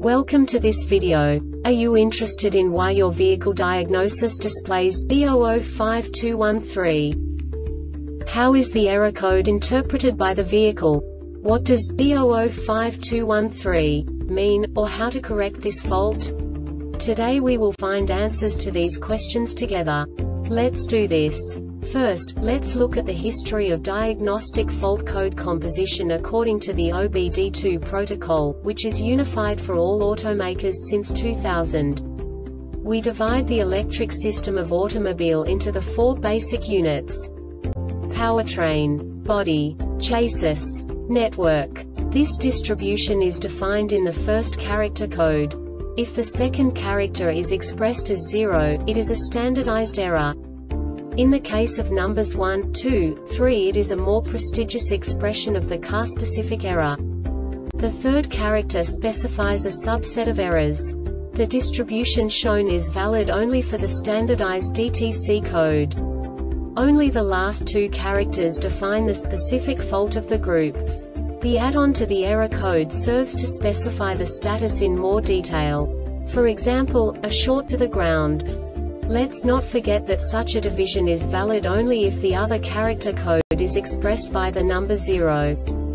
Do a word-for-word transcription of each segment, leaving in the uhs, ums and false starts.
Welcome to this video. Are you interested in why your vehicle diagnosis displays B zero zero five two one three? How is the error code interpreted by the vehicle? What does B zero zero five two one three mean, or how to correct this fault? Today we will find answers to these questions together. Let's do this. First, let's look at the history of diagnostic fault code composition according to the O B D two protocol, which is unified for all automakers since two thousand. We divide the electric system of automobile into the four basic units: powertrain, body, chassis, network. This distribution is defined in the first character code. If the second character is expressed as zero, it is a standardized error. In the case of numbers one, two, three, it is a more prestigious expression of the car-specific error. The third character specifies a subset of errors. The distribution shown is valid only for the standardized D T C code. Only the last two characters define the specific fault of the group. The add-on to the error code serves to specify the status in more detail. For example, a short to the ground. Let's not forget that such a division is valid only if the other character code is expressed by the number zero.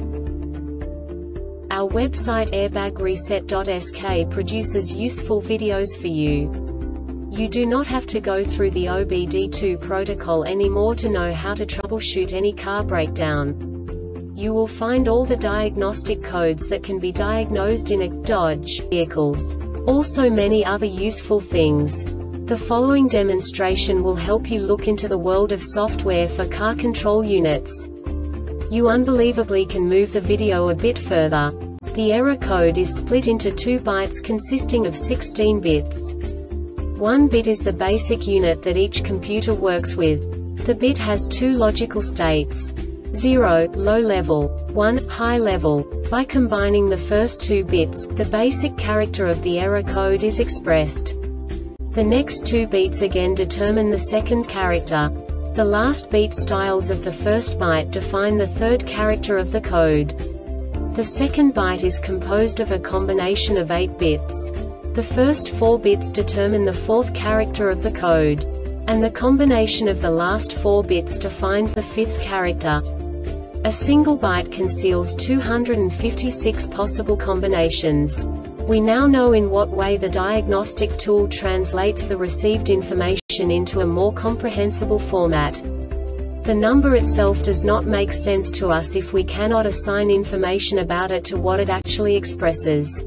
Our website airbag reset dot S K produces useful videos for you. You do not have to go through the O B D two protocol anymore to know how to troubleshoot any car breakdown. You will find all the diagnostic codes that can be diagnosed in a Dodge vehicles. Also many other useful things. The following demonstration will help you look into the world of software for car control units. You unbelievably can move the video a bit further. The error code is split into two bytes consisting of sixteen bits. One bit is the basic unit that each computer works with. The bit has two logical states: zero, low level, one, high level. By combining the first two bits, the basic character of the error code is expressed. The next two beats again determine the second character. The last beat styles of the first byte define the third character of the code. The second byte is composed of a combination of eight bits. The first four bits determine the fourth character of the code. And the combination of the last four bits defines the fifth character. A single byte conceals two hundred fifty-six possible combinations. We now know in what way the diagnostic tool translates the received information into a more comprehensible format. The number itself does not make sense to us if we cannot assign information about it to what it actually expresses.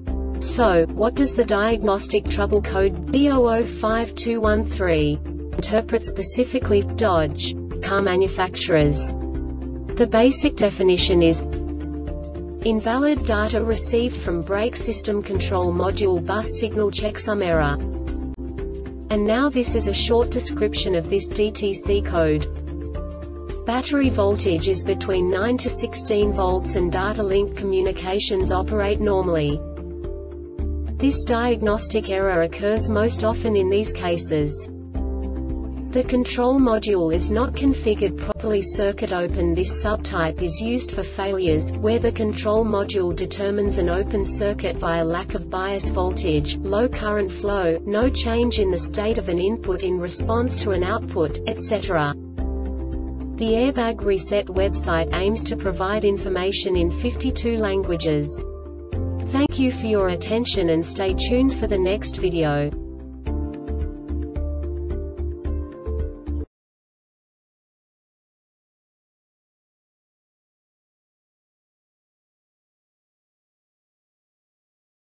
So, what does the diagnostic trouble code B zero zero five two one three interpret specifically for Dodge car manufacturers? The basic definition is: invalid data received from brake system control module bus signal checksum error. And now this is a short description of this D T C code. Battery voltage is between nine to sixteen volts and data link communications operate normally. This diagnostic error occurs most often in these cases: the control module is not configured properly. Circuit open. This subtype is used for failures, where the control module determines an open circuit via lack of bias voltage, low current flow, no change in the state of an input in response to an output, et cetera. The Airbag Reset website aims to provide information in fifty-two languages. Thank you for your attention and stay tuned for the next video.